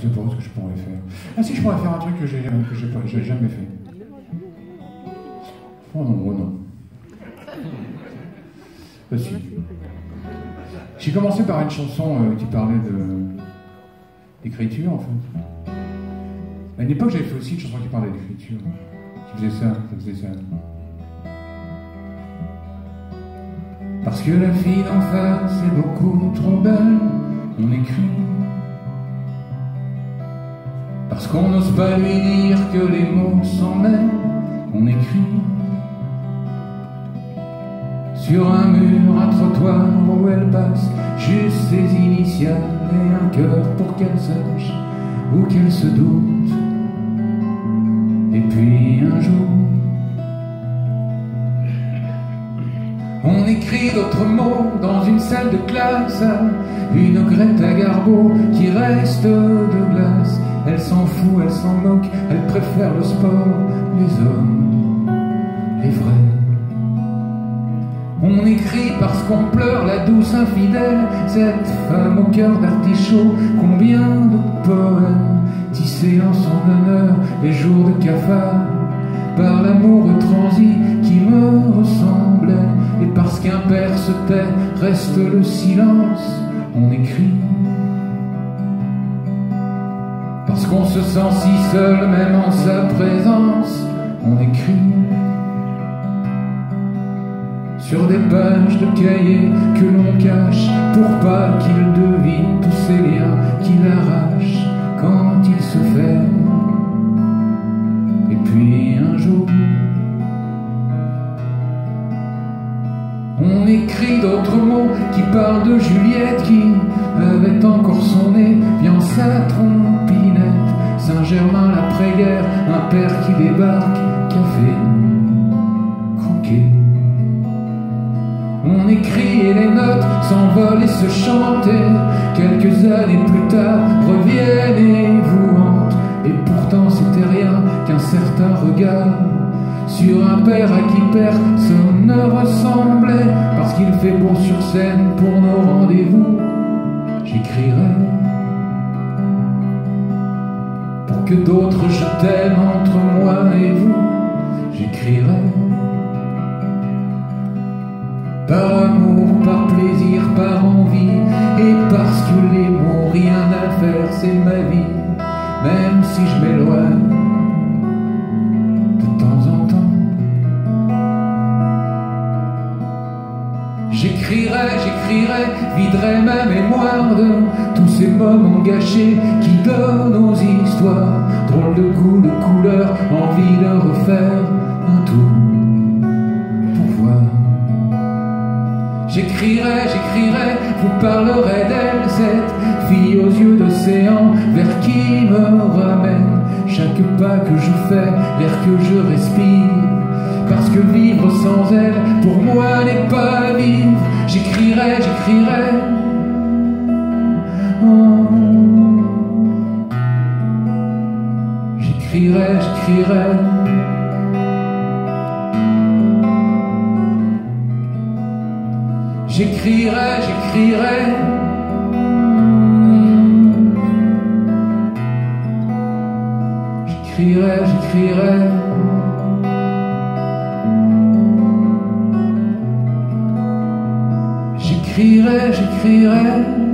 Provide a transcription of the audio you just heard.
sais pas ce que je pourrais faire. Ah si, je pourrais faire un truc que j'ai jamais fait. Oh non, oh non. Si. J'ai commencé par une chanson qui parlait d'écriture, en fait. À une époque, j'avais fait aussi une chanson qui parlait d'écriture. Qui faisait ça. Parce que la fille d'en face est beaucoup trop belle, on écrit. Parce qu'on n'ose pas lui dire que les mots s'en mêlent, on écrit. Sur un mur, un trottoir où elle passe, juste ses initiales et un cœur pour qu'elle sache ou qu'elle se doute. Et puis un jour, on écrit d'autres mots dans une salle de classe, une Greta Garbo qui reste de glace. Elle s'en fout, elle s'en moque, elle préfère le sport, les hommes, les vrais. On écrit parce qu'on pleure la douce infidèle, cette femme au cœur d'artichaut. Combien de poèmes tissés en son honneur, les jours de cafard, par l'amour transi qui me ressemblait. Et parce qu'un père se tait, reste le silence, on écrit. Parce qu'on se sent si seul, même en sa présence, on écrit. Sur des pages de cahiers que l'on cache, pour pas qu'il devine tous ces liens qu'il arrache quand il se ferme. Et puis un jour, on écrit d'autres mots qui parlent de Juliette qui avait encore son nez bien sa trompinette. Saint-Germain l'après-guerre, un père qui débarque, café, croquet. On écrit et les notes s'envolent et se chantent, et quelques années plus tard reviennent et vous hantent. Et pourtant c'était rien qu'un certain regard sur un père à qui personne ne ressemblait. Parce qu'il fait beau sur scène pour nos rendez-vous, j'écrirai pour que d'autres je t'aime entre moi et vous, j'écrirai. Par amour, par plaisir, par envie, et parce que les mots, rien à faire, c'est ma vie. Même si je m'éloigne de temps en temps, j'écrirai, viderai ma mémoire de tous ces moments gâchés qui donnent aux histoires drôle de goût, de couleur, envie de refaire un tour pour voir. J'écrirai, vous parlerez d'elle, cette fille aux yeux d'océan, vers qui me ramène chaque pas que je fais, l'air que je respire. Parce que vivre sans elle, pour moi, n'est pas vivre. J'écrirai, oh. J'écrirai. J'écrirai.